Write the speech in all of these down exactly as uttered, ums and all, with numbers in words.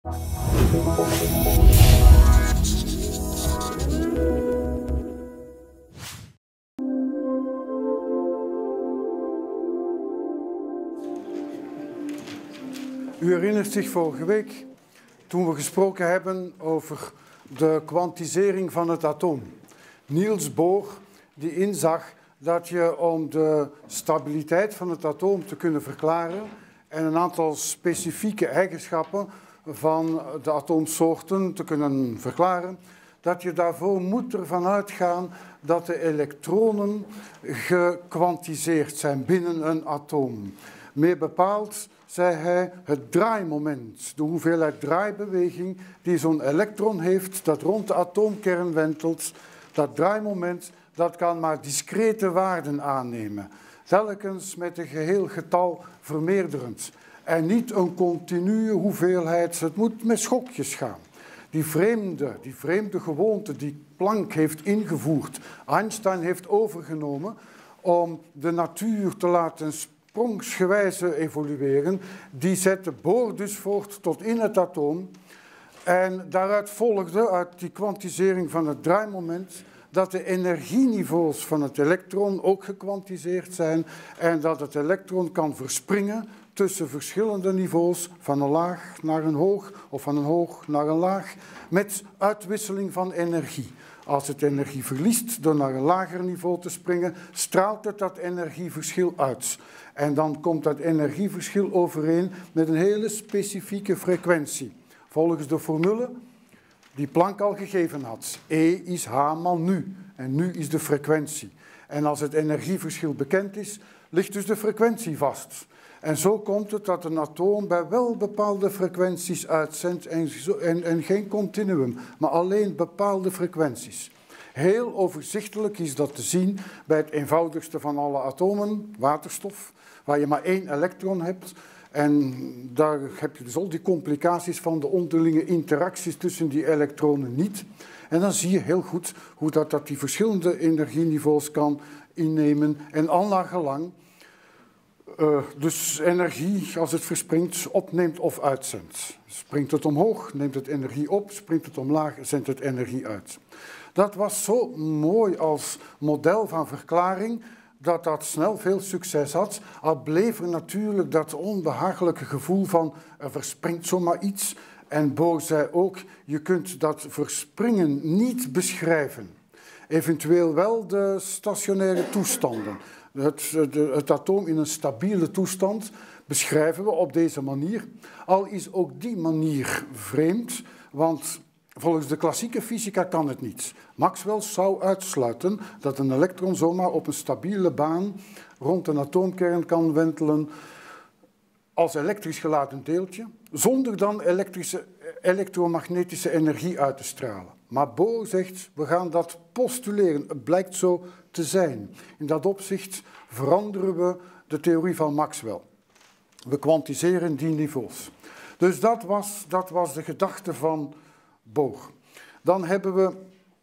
U herinnert zich vorige week, toen we gesproken hebben over de kwantisering van het atoom. Niels Bohr die inzag dat je om de stabiliteit van het atoom te kunnen verklaren en een aantal specifieke eigenschappen van de atoomsoorten te kunnen verklaren, dat je daarvoor moet ervan uitgaan dat de elektronen gekwantiseerd zijn binnen een atoom. Meer bepaald, zei hij, het draaimoment, de hoeveelheid draaibeweging die zo'n elektron heeft dat rond de atoomkern wentelt, dat draaimoment, dat kan maar discrete waarden aannemen, telkens met een geheel getal vermeerderend. En niet een continue hoeveelheid, het moet met schokjes gaan. Die vreemde, die vreemde gewoonte die Planck heeft ingevoerd, Einstein heeft overgenomen om de natuur te laten sprongsgewijze evolueren, die zette Bohr dus voort tot in het atoom. En daaruit volgde, uit die kwantisering van het draaimoment, dat de energieniveaus van het elektron ook gekwantiseerd zijn en dat het elektron kan verspringen tussen verschillende niveaus, van een laag naar een hoog of van een hoog naar een laag, met uitwisseling van energie. Als het energie verliest door naar een lager niveau te springen, straalt het dat energieverschil uit. En dan komt dat energieverschil overeen met een hele specifieke frequentie. Volgens de formule die Planck al gegeven had. E is H maal nu. En nu is de frequentie. En als het energieverschil bekend is, ligt dus de frequentie vast. En zo komt het dat een atoom bij wel bepaalde frequenties uitzendt en, en, en geen continuum, maar alleen bepaalde frequenties. Heel overzichtelijk is dat te zien bij het eenvoudigste van alle atomen, waterstof, waar je maar één elektron hebt. En daar heb je dus al die complicaties van de onderlinge interacties tussen die elektronen niet. En dan zie je heel goed hoe dat, dat die verschillende energieniveaus kan innemen en al naar gelang uh, dus energie, als het verspringt, opneemt of uitzendt. Springt het omhoog, neemt het energie op, springt het omlaag, zendt het energie uit. Dat was zo mooi als model van verklaring, dat dat snel veel succes had, al bleef er natuurlijk dat onbehagelijke gevoel van er verspringt zomaar iets. En Bohr zei ook, je kunt dat verspringen niet beschrijven. Eventueel wel de stationaire toestanden. Het, de, het atoom in een stabiele toestand beschrijven we op deze manier. Al is ook die manier vreemd, want volgens de klassieke fysica kan het niet. Maxwell zou uitsluiten dat een elektron zomaar op een stabiele baan rond een atoomkern kan wentelen als elektrisch geladen deeltje, zonder dan elektrische, elektromagnetische energie uit te stralen. Maar Bohr zegt, we gaan dat postuleren. Het blijkt zo te zijn. In dat opzicht veranderen we de theorie van Maxwell. We kwantiseren die niveaus. Dus dat was, dat was de gedachte van Bohr. Dan hebben we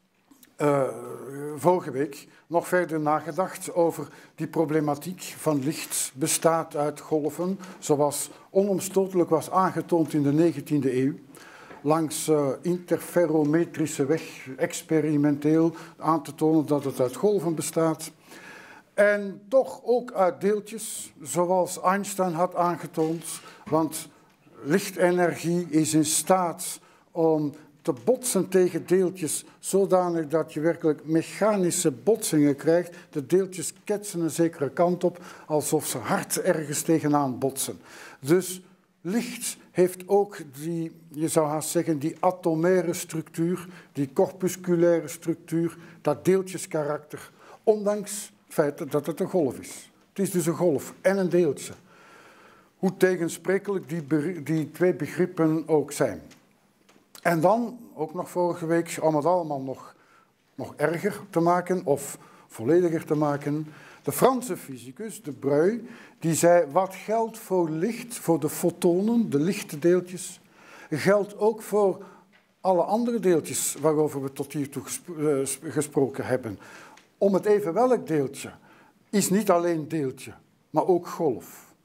uh, vorige week nog verder nagedacht over die problematiek van licht bestaat uit golven, zoals onomstotelijk was aangetoond in de negentiende eeuw, langs uh, interferometrische weg experimenteel aan te tonen dat het uit golven bestaat. En toch ook uit deeltjes, zoals Einstein had aangetoond, want lichtenergie is in staat om te botsen tegen deeltjes zodanig dat je werkelijk mechanische botsingen krijgt. De deeltjes ketsen een zekere kant op, alsof ze hard ergens tegenaan botsen. Dus licht heeft ook die, je zou haast zeggen, die atomaire structuur, die corpusculaire structuur, dat deeltjeskarakter, ondanks het feit dat het een golf is. Het is dus een golf en een deeltje. Hoe tegensprekelijk die, die twee begrippen ook zijn. En dan, ook nog vorige week, om het allemaal nog, nog erger te maken of vollediger te maken, de Franse fysicus, de Breuil, die zei, wat geldt voor licht, voor de fotonen, de lichte deeltjes, geldt ook voor alle andere deeltjes waarover we tot hiertoe gesproken hebben. Om het even welk deeltje is niet alleen deeltje, maar ook golf.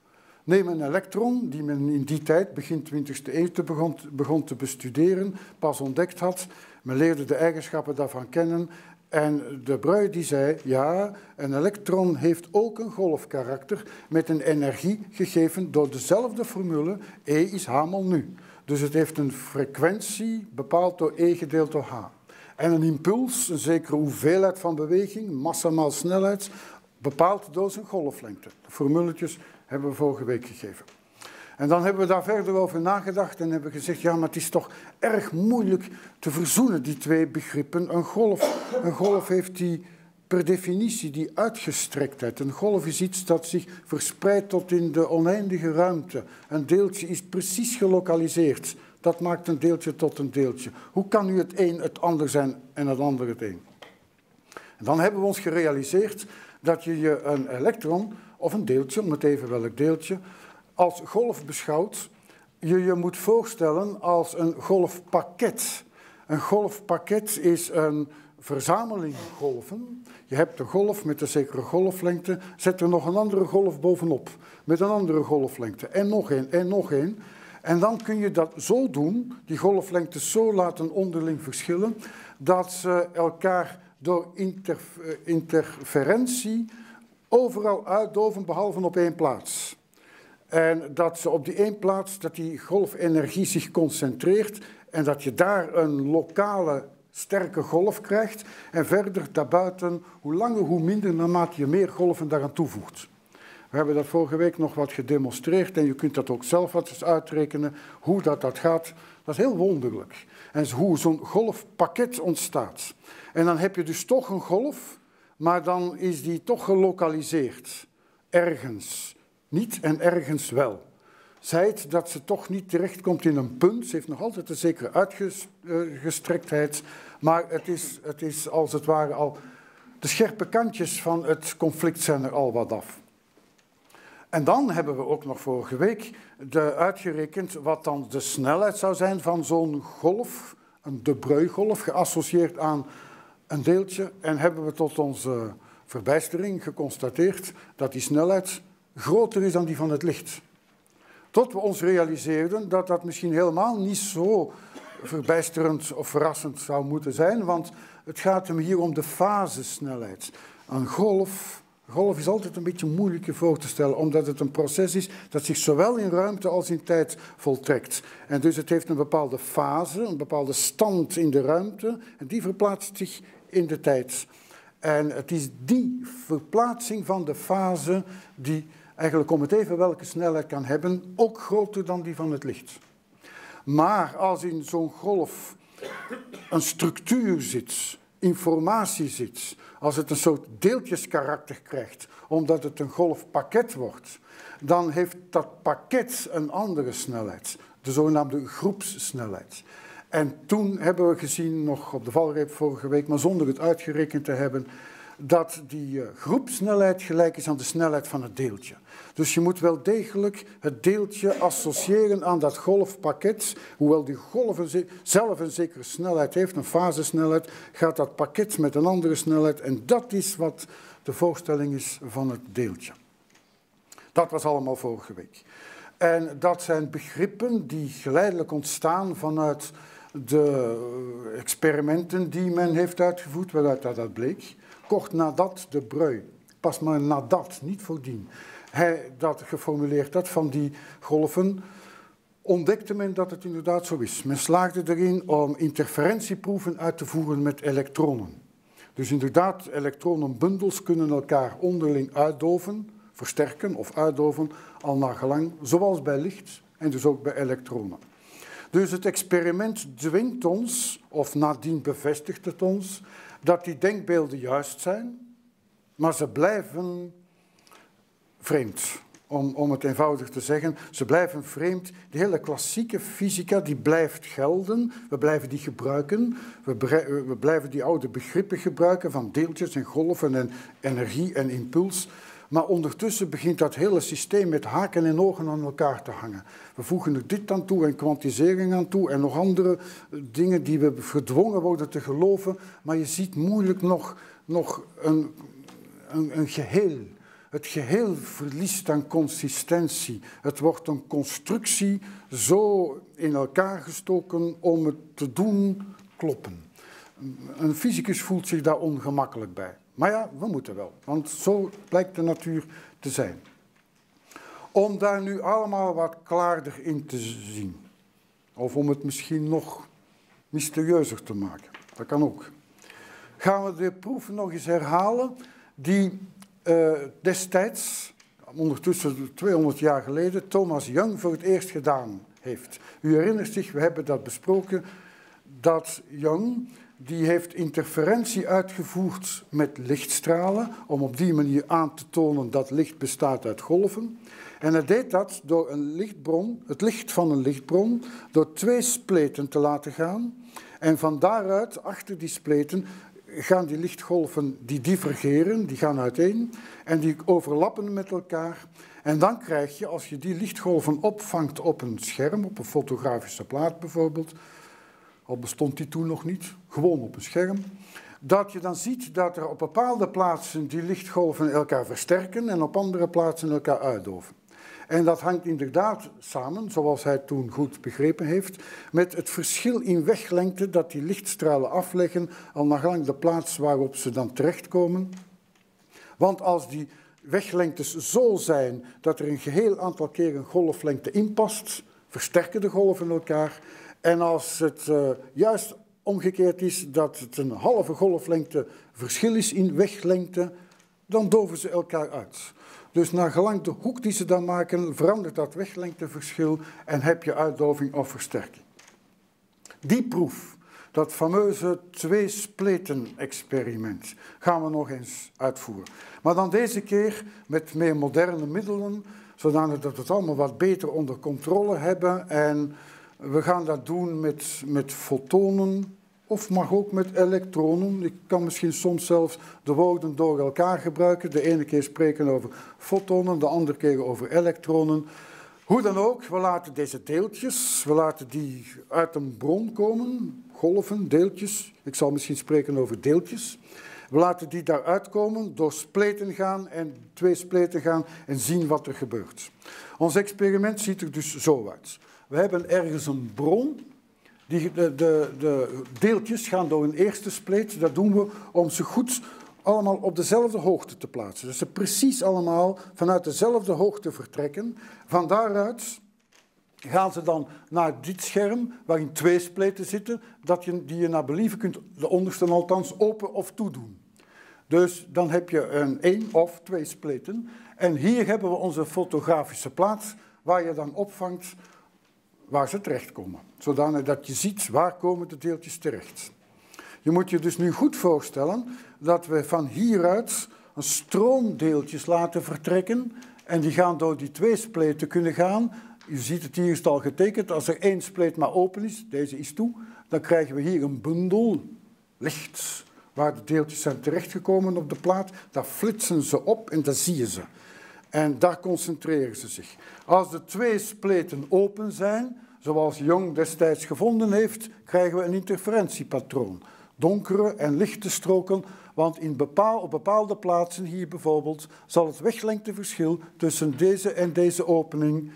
Neem een elektron, die men in die tijd, begin twintigste eeuw, begon, begon te bestuderen, pas ontdekt had. Men leerde de eigenschappen daarvan kennen. En de Broglie die zei, ja, een elektron heeft ook een golfkarakter met een energie gegeven door dezelfde formule, E is H mal nu. Dus het heeft een frequentie bepaald door E gedeeld door H. En een impuls, een zekere hoeveelheid van beweging, massa maal snelheid, bepaald door zijn golflengte. De formuletjes hebben we vorige week gegeven. En dan hebben we daar verder over nagedacht en hebben gezegd, ja, maar het is toch erg moeilijk te verzoenen, die twee begrippen. Een golf, een golf heeft die per definitie die uitgestrektheid. Een golf is iets dat zich verspreidt tot in de oneindige ruimte. Een deeltje is precies gelokaliseerd. Dat maakt een deeltje tot een deeltje. Hoe kan nu het een het ander zijn en het ander het een? En dan hebben we ons gerealiseerd dat je je een elektron, of een deeltje, om het even welk deeltje, als golf beschouwt, je je moet voorstellen als een golfpakket. Een golfpakket is een verzameling golven. Je hebt een golf met een zekere golflengte, zet er nog een andere golf bovenop, met een andere golflengte, en nog één, en nog één. En dan kun je dat zo doen, die golflengtes zo laten onderling verschillen, dat ze elkaar door inter, interferentie overal uitdoven, behalve op één plaats. En dat ze op die één plaats, dat die golfenergie zich concentreert en dat je daar een lokale sterke golf krijgt. En verder daarbuiten, hoe langer hoe minder, naarmate je meer golven daaraan toevoegt. We hebben dat vorige week nog wat gedemonstreerd en je kunt dat ook zelf wat eens uitrekenen, hoe dat, dat gaat. Dat is heel wonderlijk. En hoe zo'n golfpakket ontstaat. En dan heb je dus toch een golf, maar dan is die toch gelokaliseerd. Ergens niet en ergens wel. Zijt dat ze toch niet terechtkomt in een punt. Ze heeft nog altijd een zekere uitgestrektheid, maar het is, het is als het ware al... De scherpe kantjes van het conflict zijn er al wat af. En dan hebben we ook nog vorige week de uitgerekend wat dan de snelheid zou zijn van zo'n golf, een de Broglie-golf, geassocieerd aan een deeltje. En hebben we tot onze verbijstering geconstateerd dat die snelheid groter is dan die van het licht. Tot we ons realiseerden dat dat misschien helemaal niet zo verbijsterend of verrassend zou moeten zijn, want het gaat hem hier om de fasesnelheid. Een golf, golf is altijd een beetje moeilijk je voor te stellen, omdat het een proces is dat zich zowel in ruimte als in tijd voltrekt. En dus het heeft een bepaalde fase, een bepaalde stand in de ruimte, en die verplaatst zich in de tijd. En het is die verplaatsing van de fase die eigenlijk om het even welke snelheid kan hebben, ook groter dan die van het licht. Maar als in zo'n golf een structuur zit, informatie zit, als het een soort deeltjeskarakter krijgt, omdat het een golfpakket wordt, dan heeft dat pakket een andere snelheid, de zogenaamde groepssnelheid. En toen hebben we gezien, nog op de valreep vorige week, maar zonder het uitgerekend te hebben, dat die groepssnelheid gelijk is aan de snelheid van het deeltje. Dus je moet wel degelijk het deeltje associëren aan dat golfpakket. Hoewel die golf zelf een zekere snelheid heeft, een fasesnelheid, gaat dat pakket met een andere snelheid. En dat is wat de voorstelling is van het deeltje. Dat was allemaal vorige week. En dat zijn begrippen die geleidelijk ontstaan vanuit de experimenten die men heeft uitgevoerd, waaruit dat bleek. Kort nadat de Broglie, pas maar nadat, niet voordien, hij dat geformuleerd had van die golven, ontdekte men dat het inderdaad zo is. Men slaagde erin om interferentieproeven uit te voeren met elektronen. Dus inderdaad, elektronenbundels kunnen elkaar onderling uitdoven, versterken of uitdoven, al naar gelang, zoals bij licht en dus ook bij elektronen. Dus het experiment dwingt ons, of nadien bevestigt het ons, dat die denkbeelden juist zijn, maar ze blijven vreemd. Om, om het eenvoudig te zeggen, ze blijven vreemd. De hele klassieke fysica die blijft gelden, we blijven die gebruiken, we, we blijven die oude begrippen gebruiken van deeltjes en golven en energie en impuls. Maar ondertussen begint dat hele systeem met haken en ogen aan elkaar te hangen. We voegen er dit aan toe en kwantisering aan toe en nog andere dingen die we gedwongen worden te geloven. Maar je ziet moeilijk nog, nog een, een, een geheel, Het geheel verliest aan consistentie. Het wordt een constructie zo in elkaar gestoken om het te doen kloppen. Een fysicus voelt zich daar ongemakkelijk bij. Maar ja, we moeten wel, want zo blijkt de natuur te zijn. Om daar nu allemaal wat klaarder in te zien. Of om het misschien nog mysterieuzer te maken. Dat kan ook. Gaan we de proef nog eens herhalen die uh, destijds, ondertussen tweehonderd jaar geleden, Thomas Young voor het eerst gedaan heeft. U herinnert zich, we hebben dat besproken, dat Young, die heeft interferentie uitgevoerd met lichtstralen, om op die manier aan te tonen dat licht bestaat uit golven. En hij deed dat door een lichtbron, het licht van een lichtbron, door twee spleten te laten gaan. En van daaruit, achter die spleten, gaan die lichtgolven, die divergeren, die gaan uiteen en die overlappen met elkaar. En dan krijg je, als je die lichtgolven opvangt op een scherm, op een fotografische plaat bijvoorbeeld, al bestond die toen nog niet, gewoon op een scherm, dat je dan ziet dat er op bepaalde plaatsen die lichtgolven elkaar versterken en op andere plaatsen elkaar uitdoven. En dat hangt inderdaad samen, zoals hij toen goed begrepen heeft, met het verschil in weglengte dat die lichtstralen afleggen al naargelang de plaats waarop ze dan terechtkomen. Want als die weglengtes zo zijn dat er een geheel aantal keer een golflengte inpast, versterken de golven elkaar. En als het uh, juist omgekeerd is dat het een halve golflengte verschil is in weglengte, dan doven ze elkaar uit. Dus naar gelang de hoek die ze dan maken, verandert dat weglengteverschil en heb je uitdoving of versterking. Die proef, dat fameuze twee-spleten-experiment, gaan we nog eens uitvoeren. Maar dan deze keer met meer moderne middelen, zodanig dat we het allemaal wat beter onder controle hebben. En we gaan dat doen met, met fotonen, of mag ook met elektronen. Ik kan misschien soms zelfs de woorden door elkaar gebruiken. De ene keer spreken over fotonen, de andere keer over elektronen. Hoe dan ook, we laten deze deeltjes, we laten die uit een bron komen. Golven, deeltjes. Ik zal misschien spreken over deeltjes. We laten die daaruit komen, door spleten gaan en twee spleten gaan en zien wat er gebeurt. Ons experiment ziet er dus zo uit. We hebben ergens een bron. Die, de, de, de deeltjes gaan door een eerste spleet. Dat doen we om ze goed allemaal op dezelfde hoogte te plaatsen. Dus ze precies allemaal vanuit dezelfde hoogte vertrekken. Van daaruit gaan ze dan naar dit scherm, waarin twee spleten zitten, dat je, die je naar believen kunt, de onderste althans, open of toedoen. Dus dan heb je een één of twee spleten. En hier hebben we onze fotografische plaat, waar je dan opvangt waar ze terechtkomen. Zodanig dat je ziet waar komen de deeltjes terecht. Je moet je dus nu goed voorstellen dat we van hieruit een stroom deeltjes laten vertrekken en die gaan door die twee spleten kunnen gaan. Je ziet het hier is het al getekend. Als er één spleet maar open is, deze is toe, dan krijgen we hier een bundel licht waar de deeltjes zijn terechtgekomen op de plaat. Daar flitsen ze op en daar zie je ze. En daar concentreren ze zich. Als de twee spleten open zijn, zoals Young destijds gevonden heeft, krijgen we een interferentiepatroon. Donkere en lichte stroken, want in bepaal, op bepaalde plaatsen, hier bijvoorbeeld, zal het weglengteverschil tussen deze en deze opening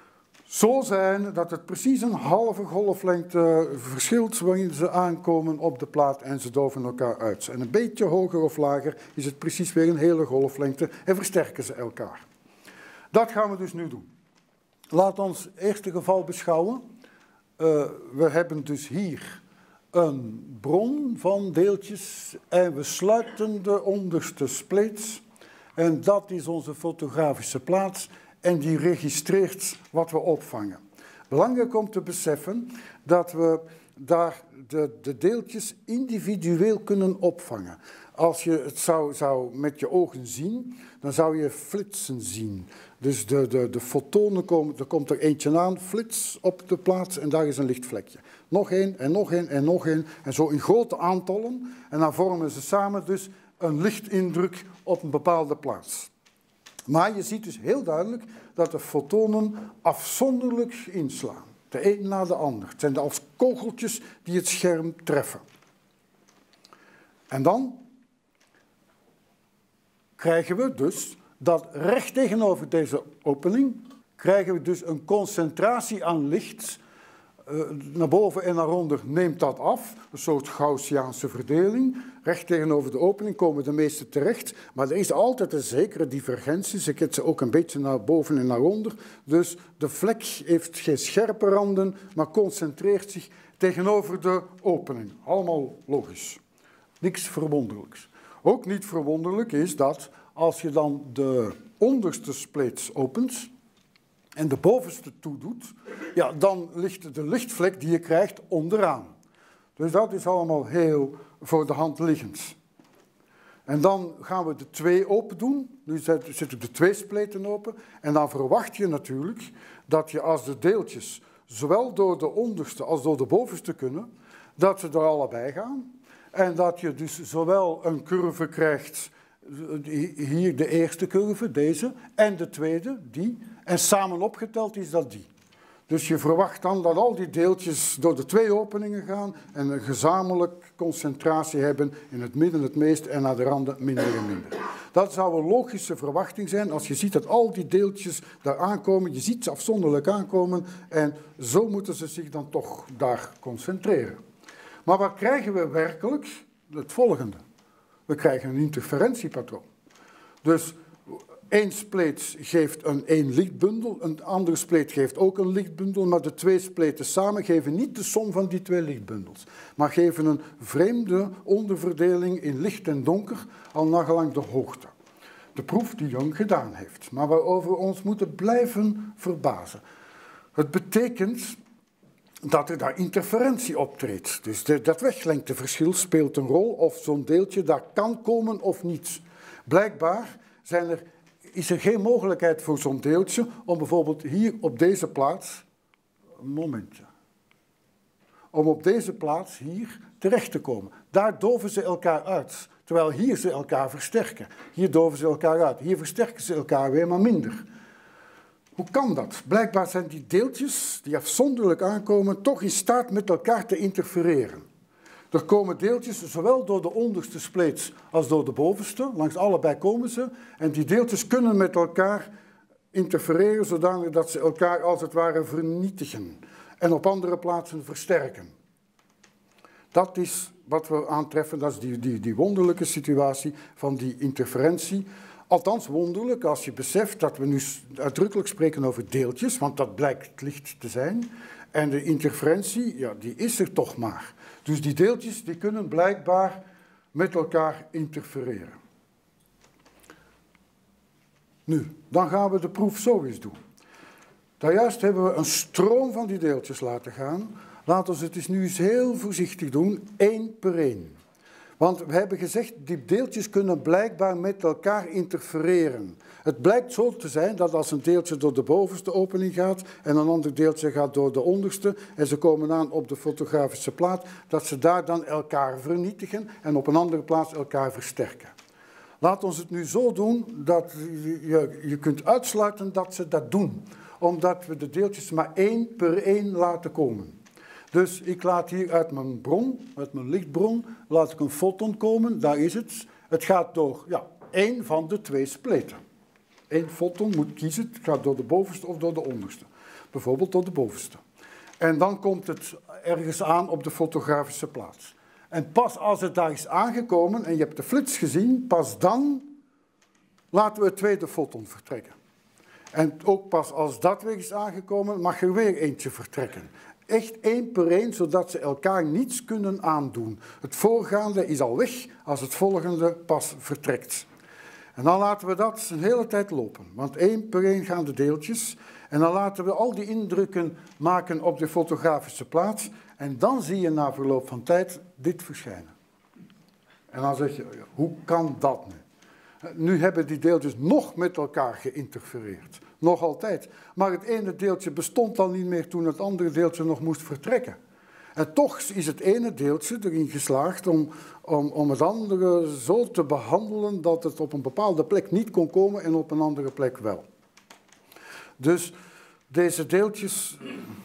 zo zijn dat het precies een halve golflengte verschilt wanneer ze aankomen op de plaat en ze doven elkaar uit. En een beetje hoger of lager is het precies weer een hele golflengte en versterken ze elkaar. Dat gaan we dus nu doen. Laat ons het eerste geval beschouwen. Uh, we hebben dus hier een bron van deeltjes en we sluiten de onderste spleet. En dat is onze fotografische plaat en die registreert wat we opvangen. Belangrijk om te beseffen dat we daar de, de deeltjes individueel kunnen opvangen. Als je het zou, zou met je ogen zien, dan zou je flitsen zien. Dus de, de, de fotonen komen, er komt er eentje aan, flits op de plaats en daar is een lichtvlekje. Nog één en nog één en nog één en zo in grote aantallen. En dan vormen ze samen dus een lichtindruk op een bepaalde plaats. Maar je ziet dus heel duidelijk dat de fotonen afzonderlijk inslaan. De een na de ander. Het zijn als kogeltjes die het scherm treffen. En dan krijgen we dus dat recht tegenover deze opening krijgen we dus een concentratie aan licht. Uh, naar boven en naar onder neemt dat af, een soort Gaussiaanse verdeling. Recht tegenover de opening komen de meeste terecht, maar er is altijd een zekere divergentie. Ze kent ze ook een beetje naar boven en naar onder. Dus de vlek heeft geen scherpe randen, maar concentreert zich tegenover de opening. Allemaal logisch. Niks verwonderlijks. Ook niet verwonderlijk is dat als je dan de onderste splits opent en de bovenste toedoet, ja, dan ligt de lichtvlek die je krijgt onderaan. Dus dat is allemaal heel voor de hand liggend. En dan gaan we de twee open doen. Nu zitten de twee spleten open. En dan verwacht je natuurlijk dat je als de deeltjes zowel door de onderste als door de bovenste kunnen, dat ze er allebei gaan. En dat je dus zowel een curve krijgt, hier de eerste curve, deze, en de tweede, die. En samen opgeteld is dat die. Dus je verwacht dan dat al die deeltjes door de twee openingen gaan en een gezamenlijk concentratie hebben in het midden het meest en naar de randen minder en minder. Dat zou een logische verwachting zijn als je ziet dat al die deeltjes daar aankomen. Je ziet ze afzonderlijk aankomen en zo moeten ze zich dan toch daar concentreren. Maar wat krijgen we werkelijk? Het volgende. We krijgen een interferentiepatroon. Dus één spleet geeft een één lichtbundel, een andere spleet geeft ook een lichtbundel, maar de twee spleten samen geven niet de som van die twee lichtbundels, maar geven een vreemde onderverdeling in licht en donker, al nagelang de hoogte. De proef die Young gedaan heeft, maar waarover we ons moeten blijven verbazen. Het betekent dat er daar interferentie optreedt. Dus de, dat weglengteverschil speelt een rol of zo'n deeltje daar kan komen of niet. Blijkbaar zijn er, is er geen mogelijkheid voor zo'n deeltje om bijvoorbeeld hier op deze plaats, een momentje, om op deze plaats hier terecht te komen. Daar doven ze elkaar uit, terwijl hier ze elkaar versterken. Hier doven ze elkaar uit, hier versterken ze elkaar weer, maar minder. Hoe kan dat? Blijkbaar zijn die deeltjes die afzonderlijk aankomen toch in staat met elkaar te interfereren. Er komen deeltjes zowel door de onderste spleet als door de bovenste. Langs allebei komen ze. En die deeltjes kunnen met elkaar interfereren zodanig dat ze elkaar als het ware vernietigen. En op andere plaatsen versterken. Dat is wat we aantreffen, dat is die, die, die wonderlijke situatie van die interferentie. Althans wonderlijk als je beseft dat we nu uitdrukkelijk spreken over deeltjes, want dat blijkt licht te zijn. En de interferentie, ja, die is er toch maar. Dus die deeltjes die kunnen blijkbaar met elkaar interfereren. Nu, dan gaan we de proef zo eens doen. Daarjuist hebben we een stroom van die deeltjes laten gaan. Laten we het dus nu eens heel voorzichtig doen, één per één. Want we hebben gezegd, die deeltjes kunnen blijkbaar met elkaar interfereren. Het blijkt zo te zijn dat als een deeltje door de bovenste opening gaat en een ander deeltje gaat door de onderste en ze komen aan op de fotografische plaat, dat ze daar dan elkaar vernietigen en op een andere plaats elkaar versterken. Laat ons het nu zo doen dat je, je kunt uitsluiten dat ze dat doen, omdat we de deeltjes maar één per één laten komen. Dus ik laat hier uit mijn bron, uit mijn lichtbron, laat ik een foton komen, daar is het. Het gaat door ja, één van de twee spleten. Eén foton moet kiezen, het gaat door de bovenste of door de onderste. Bijvoorbeeld door de bovenste. En dan komt het ergens aan op de fotografische plaats. En pas als het daar is aangekomen en je hebt de flits gezien, pas dan laten we het tweede foton vertrekken. En ook pas als dat weer is aangekomen, mag er weer eentje vertrekken. Echt één per één, zodat ze elkaar niets kunnen aandoen. Het voorgaande is al weg als het volgende pas vertrekt. En dan laten we dat een hele tijd lopen. Want één per één gaan de deeltjes. En dan laten we al die indrukken maken op de fotografische plaats. En dan zie je na verloop van tijd dit verschijnen. En dan zeg je, hoe kan dat nu? Nu hebben die deeltjes nog met elkaar geïnterfereerd. Nog altijd. Maar het ene deeltje bestond al niet meer toen het andere deeltje nog moest vertrekken. En toch is het ene deeltje erin geslaagd om, om, om het andere zo te behandelen dat het op een bepaalde plek niet kon komen en op een andere plek wel. Dus deze deeltjes,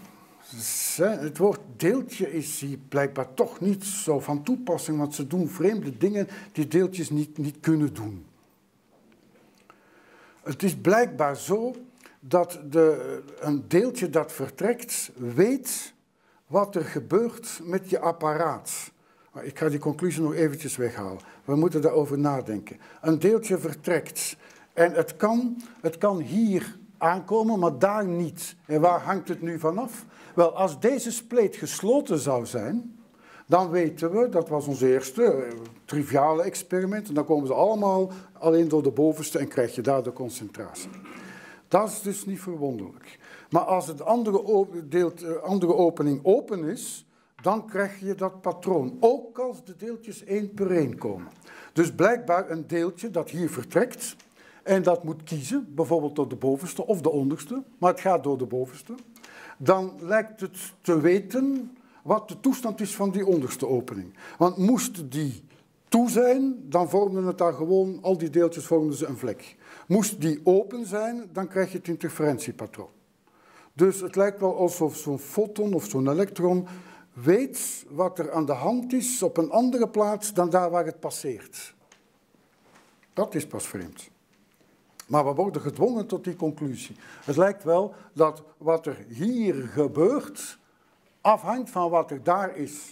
het woord deeltje is hier blijkbaar toch niet zo van toepassing, want ze doen vreemde dingen die deeltjes niet, niet kunnen doen. Het is blijkbaar zo dat de, een deeltje dat vertrekt weet wat er gebeurt met je apparaat. Ik ga die conclusie nog eventjes weghalen. We moeten daarover nadenken. Een deeltje vertrekt en het kan, het kan hier aankomen, maar daar niet. En waar hangt het nu vanaf? Wel, als deze spleet gesloten zou zijn, dan weten we, dat was ons eerste uh, triviale experiment, en dan komen ze allemaal alleen door de bovenste en krijg je daar de concentratie. Dat is dus niet verwonderlijk. Maar als het andere, deelt, uh, andere opening open is, dan krijg je dat patroon. Ook als de deeltjes één per één komen. Dus blijkbaar een deeltje dat hier vertrekt en dat moet kiezen, bijvoorbeeld door de bovenste of de onderste, maar het gaat door de bovenste. Dan lijkt het te weten wat de toestand is van die onderste opening. Want moest die toe zijn, dan vormden het daar gewoon, al die deeltjes vormden ze een vlek. Moest die open zijn, dan krijg je het interferentiepatroon. Dus het lijkt wel alsof zo'n foton of zo'n elektron weet wat er aan de hand is op een andere plaats dan daar waar het passeert. Dat is pas vreemd. Maar we worden gedwongen tot die conclusie. Het lijkt wel dat wat er hier gebeurt afhangt van wat er daar is.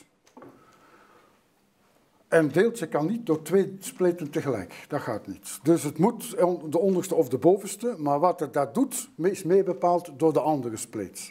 Een deeltje kan niet door twee spleten tegelijk. Dat gaat niet. Dus het moet de onderste of de bovenste, maar wat het daar doet, is mee bepaald door de andere spleet.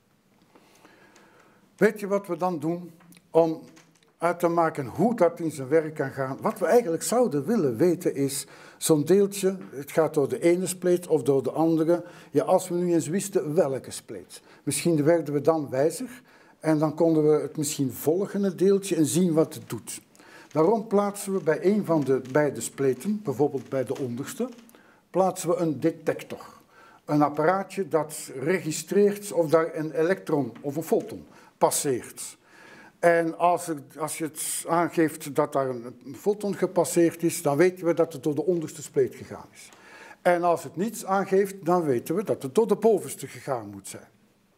Weet je wat we dan doen om uit te maken hoe dat in zijn werk kan gaan? Wat we eigenlijk zouden willen weten is, zo'n deeltje, het gaat door de ene spleet of door de andere. Ja, als we nu eens wisten welke spleet. Misschien werden we dan wijzer en dan konden we het misschien volgen, het deeltje, en zien wat het doet. Daarom plaatsen we bij een van de beide spleten, bijvoorbeeld bij de onderste, plaatsen we een detector. Een apparaatje dat registreert of daar een elektron of een foton passeert. En als, er, als je het aangeeft dat daar een foton gepasseerd is, dan weten we dat het door de onderste spleet gegaan is. En als het niets aangeeft, dan weten we dat het door de bovenste gegaan moet zijn.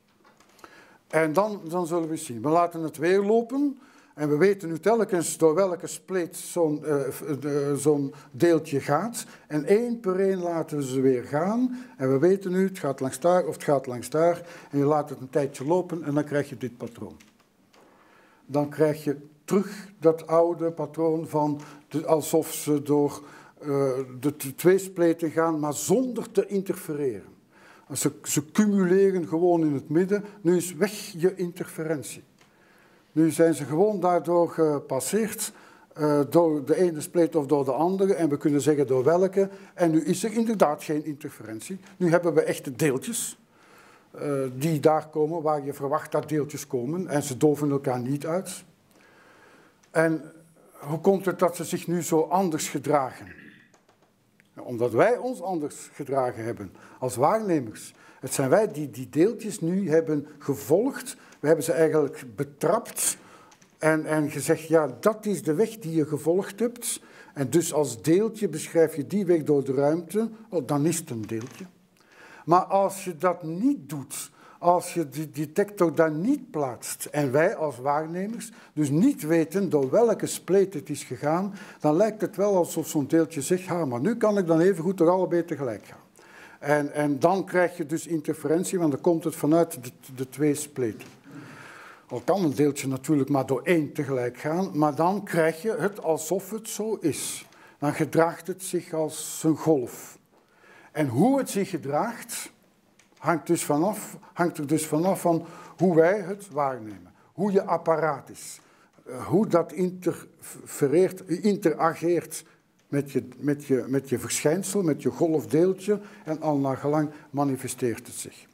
En dan, dan zullen we zien. We laten het weer lopen. En we weten nu telkens door welke spleet zo'n uh, zo'n deeltje gaat. En één per één laten we ze weer gaan. En we weten nu, het gaat langs daar of het gaat langs daar. En je laat het een tijdje lopen en dan krijg je dit patroon. Dan krijg je terug dat oude patroon van de, alsof ze door uh, de twee spleten gaan, maar zonder te interfereren. Ze, ze cumuleren gewoon in het midden. Nu is weg je interferentie. Nu zijn ze gewoon daardoor gepasseerd, uh, door de ene spleet of door de andere. En we kunnen zeggen door welke. En nu is er inderdaad geen interferentie. Nu hebben we echte deeltjes uh, die daar komen waar je verwacht dat deeltjes komen. En ze doven elkaar niet uit. En hoe komt het dat ze zich nu zo anders gedragen? Omdat wij ons anders gedragen hebben als waarnemers. Het zijn wij die die deeltjes nu hebben gevolgd. We hebben ze eigenlijk betrapt en, en gezegd, ja, dat is de weg die je gevolgd hebt. En dus als deeltje beschrijf je die weg door de ruimte, oh, dan is het een deeltje. Maar als je dat niet doet, als je die detector daar niet plaatst en wij als waarnemers dus niet weten door welke spleet het is gegaan, dan lijkt het wel alsof zo'n deeltje zegt, ja, maar nu kan ik dan even goed door allebei tegelijk gaan. En, en dan krijg je dus interferentie, want dan komt het vanuit de, de twee spleten. Al kan een deeltje natuurlijk maar door één tegelijk gaan, maar dan krijg je het alsof het zo is. Dan gedraagt het zich als een golf. En hoe het zich gedraagt, hangt, dus vanaf, hangt er dus vanaf van hoe wij het waarnemen. Hoe je apparaat is. Hoe dat interfereert, interageert met je, met, je, met je verschijnsel, met je golfdeeltje. En al naar gelang manifesteert het zich.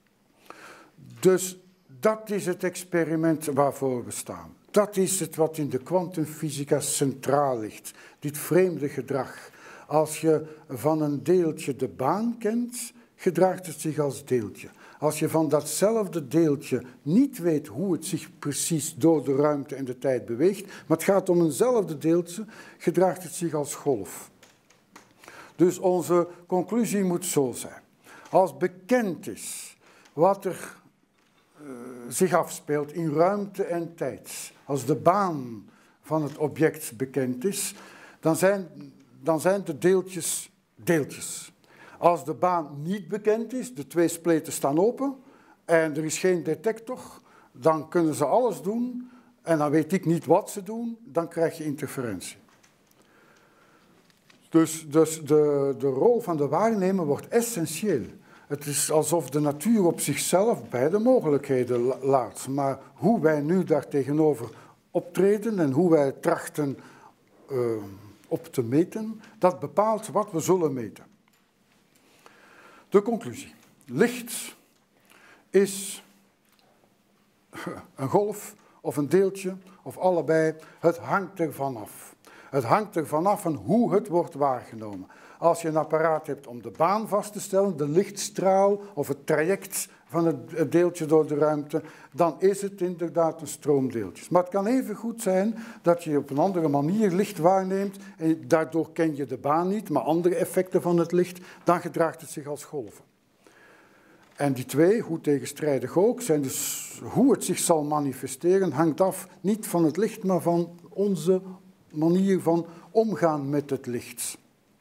Dus dat is het experiment waarvoor we staan. Dat is het wat in de kwantumfysica centraal ligt. Dit vreemde gedrag. Als je van een deeltje de baan kent, gedraagt het zich als deeltje. Als je van datzelfde deeltje niet weet hoe het zich precies door de ruimte en de tijd beweegt, maar het gaat om eenzelfde deeltje, gedraagt het zich als golf. Dus onze conclusie moet zo zijn. Als bekend is wat er uh, zich afspeelt in ruimte en tijd, als de baan van het object bekend is, dan zijn, dan zijn de deeltjes deeltjes. Als de baan niet bekend is, de twee spleten staan open en er is geen detector, dan kunnen ze alles doen en dan weet ik niet wat ze doen, dan krijg je interferentie. Dus, dus de, de rol van de waarnemer wordt essentieel. Het is alsof de natuur op zichzelf beide mogelijkheden laat. Maar hoe wij nu daar tegenover optreden en hoe wij trachten uh, op te meten, dat bepaalt wat we zullen meten. De conclusie. Licht is een golf of een deeltje of allebei. Het hangt ervan af. Het hangt ervan af van hoe het wordt waargenomen. Als je een apparaat hebt om de baan vast te stellen, de lichtstraal of het traject van het deeltje door de ruimte, dan is het inderdaad een stroomdeeltje. Maar het kan even goed zijn dat je op een andere manier licht waarneemt en daardoor ken je de baan niet, maar andere effecten van het licht, dan gedraagt het zich als golven. En die twee, hoe tegenstrijdig ook, zijn dus hoe het zich zal manifesteren, hangt af niet van het licht, maar van onze manier van omgaan met het licht.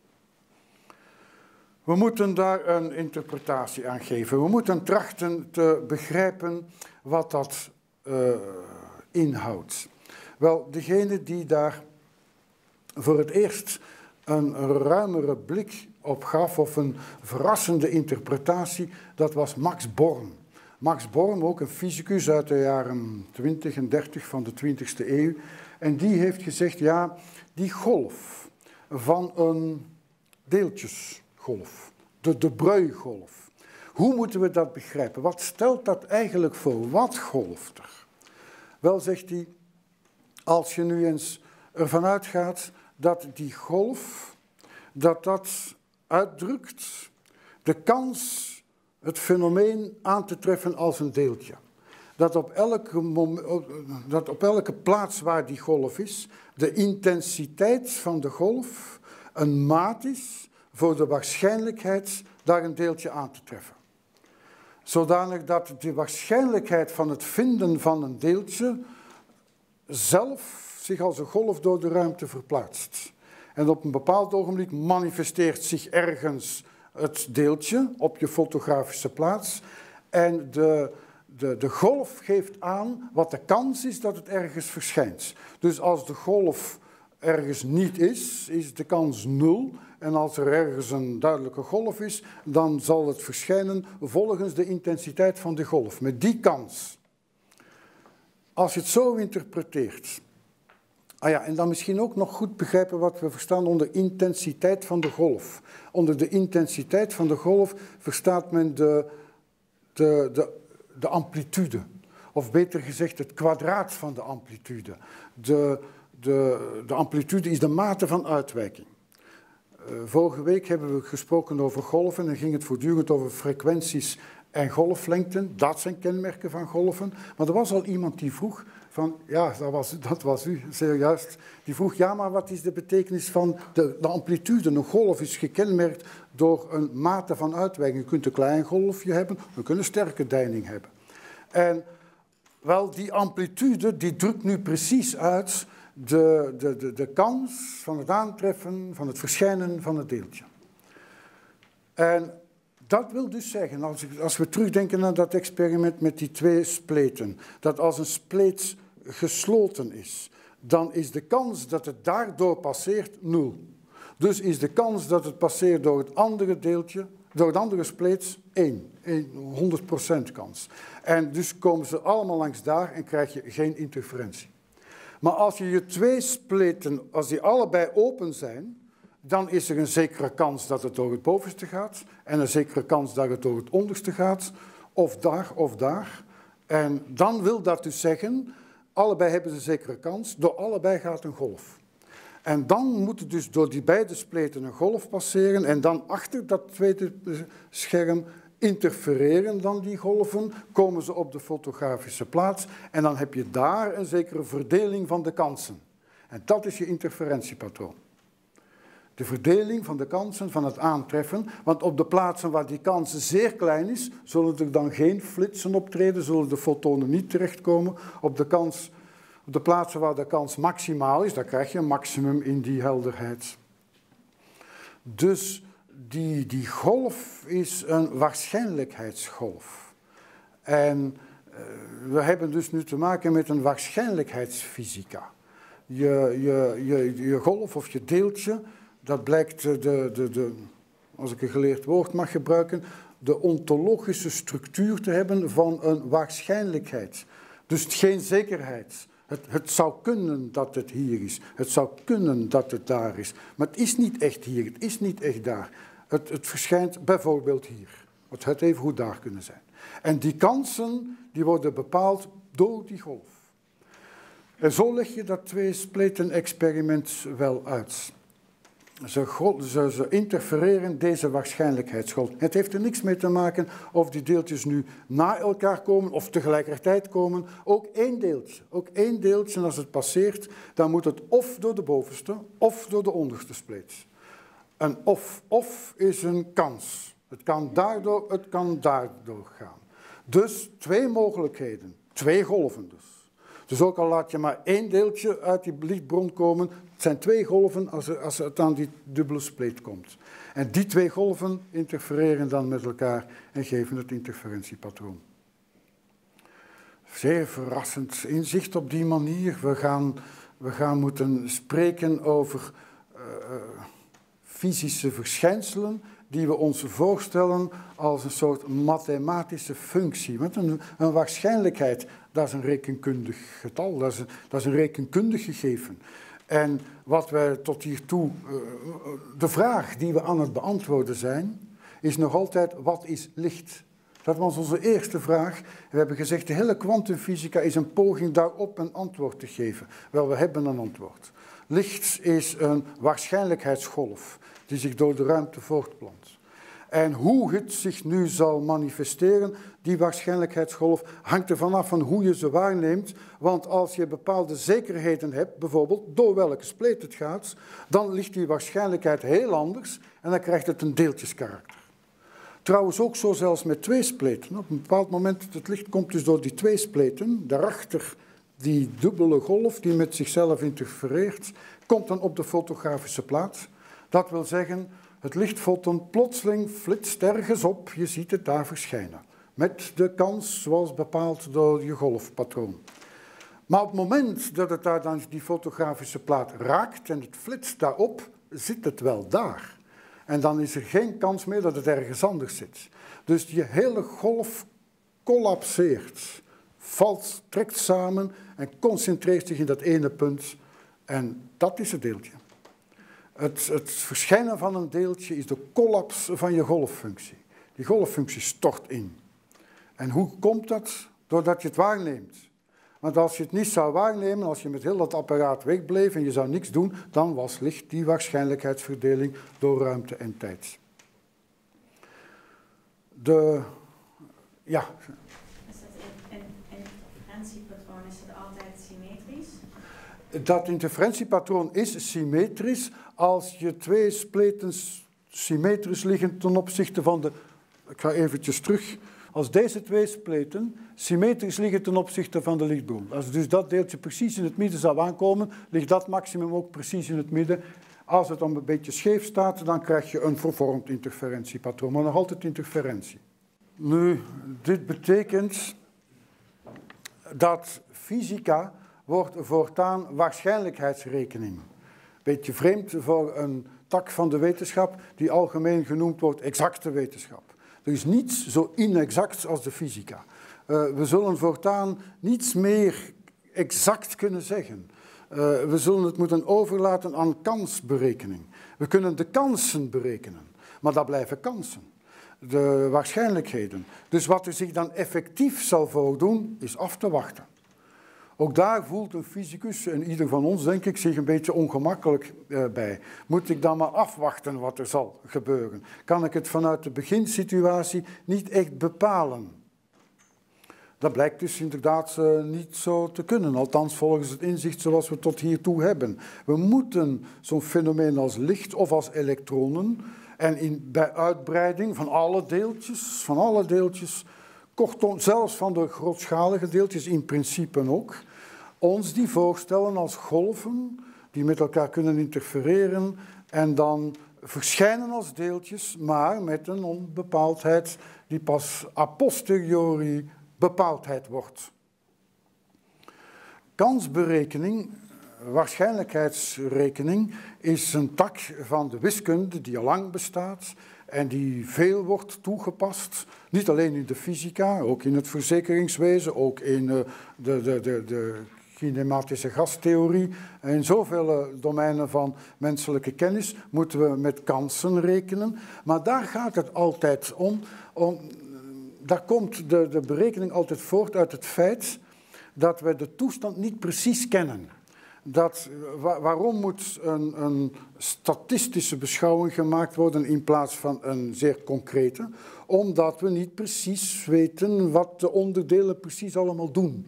We moeten daar een interpretatie aan geven. We moeten trachten te begrijpen wat dat uh, inhoudt. Wel, degene die daar voor het eerst een ruimere blik op gaf, of een verrassende interpretatie, dat was Max Born. Max Born, ook een fysicus uit de jaren twintig en dertig van de twintigste eeuw. En die heeft gezegd, ja, die golf van een deeltjesgolf, de de Broglie-golf. Hoe moeten we dat begrijpen? Wat stelt dat eigenlijk voor? Wat golft er? Wel, zegt hij, als je nu eens ervan uitgaat dat die golf, dat dat uitdrukt de kans het fenomeen aan te treffen als een deeltje. Dat op elke, moment, dat op elke plaats waar die golf is, de intensiteit van de golf een maat is voor de waarschijnlijkheid daar een deeltje aan te treffen. Zodanig dat de waarschijnlijkheid van het vinden van een deeltje zelf zich als een golf door de ruimte verplaatst. En op een bepaald ogenblik manifesteert zich ergens het deeltje op je fotografische plaats en de, de, de golf geeft aan wat de kans is dat het ergens verschijnt. Dus als de golf ergens niet is, is de kans nul. En als er ergens een duidelijke golf is, dan zal het verschijnen volgens de intensiteit van de golf. Met die kans. Als je het zo interpreteert. Ah ja, en dan misschien ook nog goed begrijpen wat we verstaan onder intensiteit van de golf. Onder de intensiteit van de golf verstaat men de, de, de, de amplitude. Of beter gezegd het kwadraat van de amplitude. De, de, de amplitude is de mate van uitwijking. Uh, vorige week hebben we gesproken over golven en ging het voortdurend over frequenties en golflengten. Dat zijn kenmerken van golven. Maar er was al iemand die vroeg van, ja, dat was, dat was u, zeer juist. Die vroeg, ja, maar wat is de betekenis van de, de amplitude? Een golf is gekenmerkt door een mate van uitwijking. Je kunt een klein golfje hebben, je kunt een sterke deining hebben. En wel, die amplitude, die drukt nu precies uit de, de, de, de kans van het aantreffen, van het verschijnen van het deeltje. En dat wil dus zeggen, als, als we terugdenken aan dat experiment met die twee spleten, dat als een spleet gesloten is, dan is de kans dat het daardoor passeert nul. Dus is de kans dat het passeert door het andere deeltje, door het andere spleet, één. honderd procent kans. En dus komen ze allemaal langs daar en krijg je geen interferentie. Maar als je je twee spleten, als die allebei open zijn, dan is er een zekere kans dat het door het bovenste gaat en een zekere kans dat het door het onderste gaat, of daar of daar. En dan wil dat dus zeggen, allebei hebben ze een zekere kans, door allebei gaat een golf. En dan moet het dus door die beide spleten een golf passeren en dan achter dat tweede scherm interfereren dan die golven, komen ze op de fotografische plaats en dan heb je daar een zekere verdeling van de kansen. En dat is je interferentiepatroon. De verdeling van de kansen van het aantreffen, want op de plaatsen waar die kans zeer klein is, zullen er dan geen flitsen optreden, zullen de fotonen niet terechtkomen. Op de, kans, op de plaatsen waar de kans maximaal is, dan krijg je een maximum in die helderheid. Dus die, die golf is een waarschijnlijkheidsgolf. En uh, we hebben dus nu te maken met een waarschijnlijkheidsfysica. Je, je, je, je golf of je deeltje, dat blijkt de, de, de, als ik een geleerd woord mag gebruiken, de ontologische structuur te hebben van een waarschijnlijkheid. Dus geen zekerheid. Het, het zou kunnen dat het hier is. Het zou kunnen dat het daar is. Maar het is niet echt hier. Het is niet echt daar. Het, het verschijnt bijvoorbeeld hier. Het had even goed daar kunnen zijn. En die kansen die worden bepaald door die golf. En zo leg je dat twee-spleten-experiment wel uit. Ze, ze, ze interfereren deze waarschijnlijkheidsgolf. Het heeft er niks mee te maken of die deeltjes nu na elkaar komen of tegelijkertijd komen. Ook één deeltje. Ook één deeltje, en als het passeert, dan moet het of door de bovenste of door de onderste spleet. Een of-of is een kans. Het kan daardoor, het kan daardoor gaan. Dus twee mogelijkheden. Twee golven dus. Dus ook al laat je maar één deeltje uit die lichtbron komen, het zijn twee golven als, er, als het aan die dubbele spleet komt. En die twee golven interfereren dan met elkaar en geven het interferentiepatroon. Zeer verrassend inzicht op die manier. We gaan, we gaan moeten spreken over uh, fysische verschijnselen die we ons voorstellen als een soort mathematische functie. Met een, een waarschijnlijkheid, dat is een rekenkundig getal, dat is een, dat is een rekenkundig gegeven. En wat wij tot hiertoe, de vraag die we aan het beantwoorden zijn, is nog altijd, wat is licht? Dat was onze eerste vraag. We hebben gezegd, de hele kwantumfysica is een poging daarop een antwoord te geven. Wel, we hebben een antwoord. Licht is een waarschijnlijkheidsgolf die zich door de ruimte voortplant. En hoe het zich nu zal manifesteren, die waarschijnlijkheidsgolf, hangt er vanaf van hoe je ze waarneemt. Want als je bepaalde zekerheden hebt, bijvoorbeeld door welke spleet het gaat, dan ligt die waarschijnlijkheid heel anders en dan krijgt het een deeltjeskarakter. Trouwens ook zo zelfs met twee spleten. Op een bepaald moment, het licht komt dus door die twee spleten, daarachter die dubbele golf die met zichzelf interfereert, komt dan op de fotografische plaat. Dat wil zeggen, het lichtfoton plotseling flitst ergens op, je ziet het daar verschijnen. Met de kans zoals bepaald door je golfpatroon. Maar op het moment dat het daar dan die fotografische plaat raakt en het flitst daarop, zit het wel daar. En dan is er geen kans meer dat het ergens anders zit. Dus je hele golf collapseert, valt, trekt samen en concentreert zich in dat ene punt. En dat is het deeltje. Het, het verschijnen van een deeltje is de collaps van je golffunctie. Die golffunctie stort in. En hoe komt dat? Doordat je het waarneemt. Want als je het niet zou waarnemen, als je met heel dat apparaat wegbleef en je zou niks doen, dan was licht die waarschijnlijkheidsverdeling door ruimte en tijd. De, ja. Is dat een, een interferentiepatroon, is het altijd symmetrisch? Dat interferentiepatroon is symmetrisch als je twee spleten symmetrisch liggen ten opzichte van de... Ik ga eventjes terug. Als deze twee spleten symmetrisch liggen ten opzichte van de lichtbron. Als dus dat deeltje precies in het midden zou aankomen, ligt dat maximum ook precies in het midden. Als het dan een beetje scheef staat, dan krijg je een vervormd interferentiepatroon, maar nog altijd interferentie. Nu, dit betekent dat fysica wordt voortaan waarschijnlijkheidsrekening. Beetje vreemd voor een tak van de wetenschap die algemeen genoemd wordt exacte wetenschap. Er is niets zo inexact als de fysica. Uh, we zullen voortaan niets meer exact kunnen zeggen. Uh, we zullen het moeten overlaten aan kansberekening. We kunnen de kansen berekenen, maar dat blijven kansen. De waarschijnlijkheden. Dus wat er zich dan effectief zal voordoen, is af te wachten. Ook daar voelt een fysicus, en ieder van ons denk ik, zich een beetje ongemakkelijk uh, bij. Moet ik dan maar afwachten wat er zal gebeuren? Kan ik het vanuit de beginsituatie niet echt bepalen? Dat blijkt dus inderdaad uh, niet zo te kunnen, althans volgens het inzicht zoals we tot hiertoe hebben. We moeten zo'n fenomeen als licht of als elektronen, en in, bij uitbreiding van alle deeltjes, van alle deeltjes, kortom, zelfs van de grootschalige deeltjes in principe ook, ons die voorstellen als golven die met elkaar kunnen interfereren en dan verschijnen als deeltjes, maar met een onbepaaldheid die pas a posteriori bepaaldheid wordt. Kansberekening, waarschijnlijkheidsrekening, is een tak van de wiskunde die al lang bestaat en die veel wordt toegepast. Niet alleen in de fysica, ook in het verzekeringswezen, ook in de, de, de, de kinematische gastheorie. In zoveel domeinen van menselijke kennis moeten we met kansen rekenen. Maar daar gaat het altijd om. om daar komt de, de berekening altijd voort uit het feit dat we de toestand niet precies kennen. Dat, wa waarom moet een, een statistische beschouwing gemaakt worden in plaats van een zeer concrete? Omdat we niet precies weten wat de onderdelen precies allemaal doen.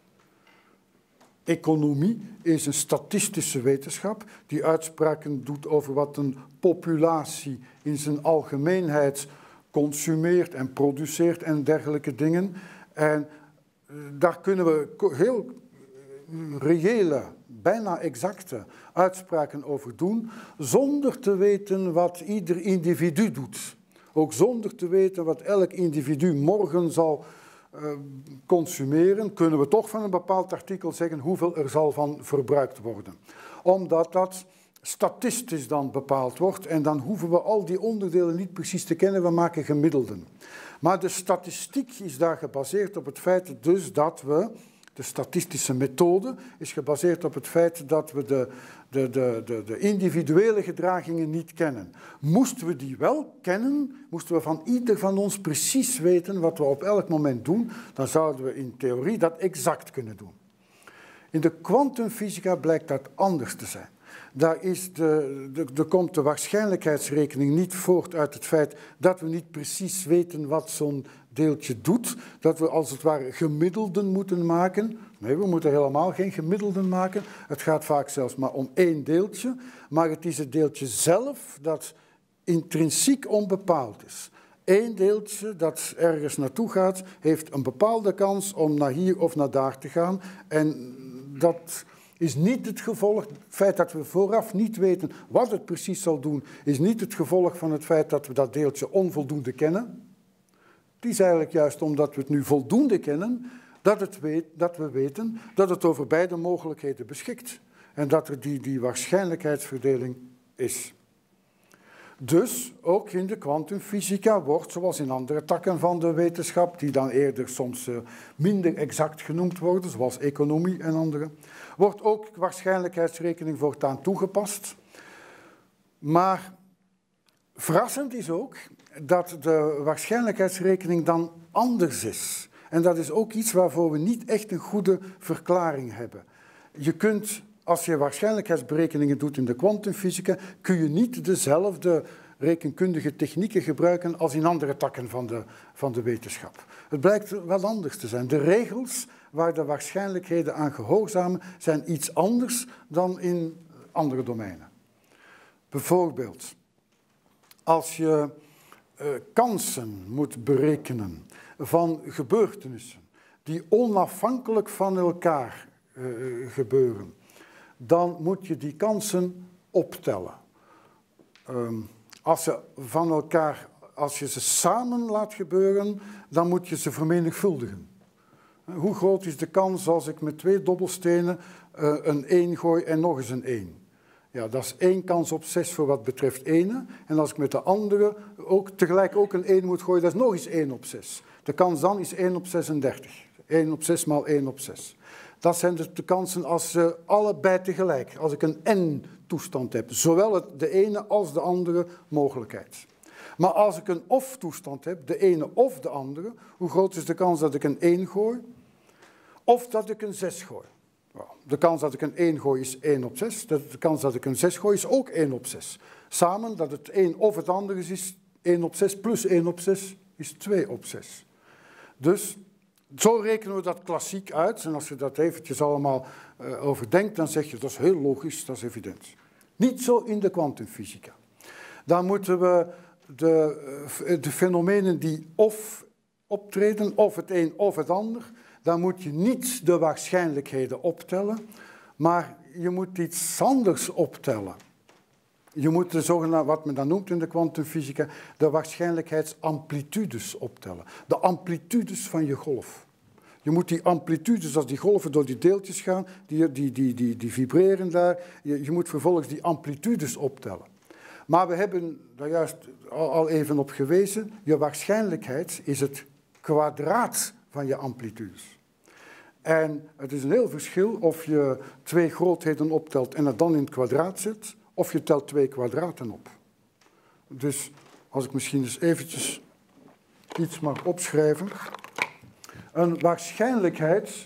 Economie is een statistische wetenschap die uitspraken doet over wat een populatie in zijn algemeenheid consumeert en produceert en dergelijke dingen. En daar kunnen we heel reële, bijna exacte uitspraken over doen, zonder te weten wat ieder individu doet. Ook zonder te weten wat elk individu morgen zal uh, consumeren, kunnen we toch van een bepaald artikel zeggen hoeveel er zal van verbruikt worden. Omdat dat statistisch dan bepaald wordt en dan hoeven we al die onderdelen niet precies te kennen, we maken gemiddelden. Maar de statistiek is daar gebaseerd op het feit dus dat we, de statistische methode is gebaseerd op het feit dat we de, de, de, de, de individuele gedragingen niet kennen. Moesten we die wel kennen, moesten we van ieder van ons precies weten wat we op elk moment doen, dan zouden we in theorie dat exact kunnen doen. In de kwantumfysica blijkt dat anders te zijn. Daar is de, de, de komt de waarschijnlijkheidsrekening niet voort uit het feit dat we niet precies weten wat zo'n deeltje doet, dat we als het ware gemiddelden moeten maken. Nee, we moeten helemaal geen gemiddelden maken. Het gaat vaak zelfs maar om één deeltje, maar het is het deeltje zelf dat intrinsiek onbepaald is. Eén deeltje dat ergens naartoe gaat, heeft een bepaalde kans om naar hier of naar daar te gaan en dat is niet het gevolg, het feit dat we vooraf niet weten wat het precies zal doen, is niet het gevolg van het feit dat we dat deeltje onvoldoende kennen. Het is eigenlijk juist omdat we het nu voldoende kennen, dat, het weet, dat we weten dat het over beide mogelijkheden beschikt. En dat er die, die waarschijnlijkheidsverdeling is. Dus ook in de kwantumfysica wordt, zoals in andere takken van de wetenschap, die dan eerder soms minder exact genoemd worden, zoals economie en andere, wordt ook waarschijnlijkheidsrekening voortaan toegepast. Maar verrassend is ook dat de waarschijnlijkheidsrekening dan anders is. En dat is ook iets waarvoor we niet echt een goede verklaring hebben. Je kunt, als je waarschijnlijkheidsberekeningen doet in de kwantumfysica, kun je niet dezelfde rekenkundige technieken gebruiken als in andere takken van de, van de wetenschap. Het blijkt wel anders te zijn. De regels waar de waarschijnlijkheden aan gehoorzamen zijn iets anders dan in andere domeinen. Bijvoorbeeld, als je uh, kansen moet berekenen van gebeurtenissen die onafhankelijk van elkaar uh, gebeuren, dan moet je die kansen optellen. Um, als, ze van elkaar, als je ze samen laat gebeuren, dan moet je ze vermenigvuldigen. Hoe groot is de kans als ik met twee dobbelstenen uh, een één gooi en nog eens een één? Ja, dat is één kans op zes voor wat betreft ene. En als ik met de andere ook tegelijk ook een één moet gooien, dat is nog eens één op zes. De kans dan is één op zesendertig. één op zes maal één op zes. Dat zijn dus de kansen als ze allebei tegelijk, als ik een en-toestand heb. Zowel het, de ene als de andere mogelijkheid. Maar als ik een of-toestand heb, de ene of de andere, hoe groot is de kans dat ik een één gooi? Of dat ik een zes gooi? De kans dat ik een één gooi is één op zes. De kans dat ik een zes gooi is ook één op zes. Samen, dat het een of het andere is, is één op zes plus één op zes is twee op zes. Dus zo rekenen we dat klassiek uit. En als je dat eventjes allemaal uh, overdenkt, dan zeg je dat is heel logisch, dat is evident. Niet zo in de kwantumfysica. Dan moeten we de, uh, de fenomenen die of optreden, of het een of het ander, dan moet je niet de waarschijnlijkheden optellen, maar je moet iets anders optellen. je moet de zogenaamde, wat men dan noemt in de kwantumfysica, de waarschijnlijkheidsamplitudes optellen. De amplitudes van je golf. Je moet die amplitudes, als die golven door die deeltjes gaan, die, die, die, die, die vibreren daar, je, je moet vervolgens die amplitudes optellen. Maar we hebben daar juist al, al even op gewezen, je waarschijnlijkheid is het kwadraat van je amplitudes. En het is een heel verschil of je twee grootheden optelt en het dan in het kwadraat zet, of je telt twee kwadraten op. Dus als ik misschien eens eventjes iets mag opschrijven. Een waarschijnlijkheid